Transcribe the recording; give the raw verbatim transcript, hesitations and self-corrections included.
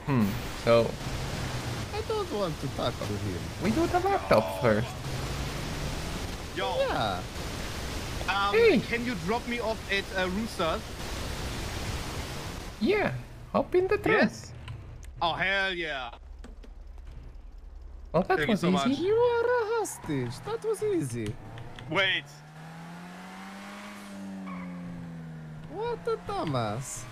Hmm, so... I don't want to talk to him. We do the laptop first. Yo. Yeah. Um, Hey. Can you drop me off at uh, Roosters? Yeah, hop in the trunk. Yes. Oh hell yeah. Well, that Thank you was so easy. much. You are a hostage. That was easy. Wait. What a dumbass.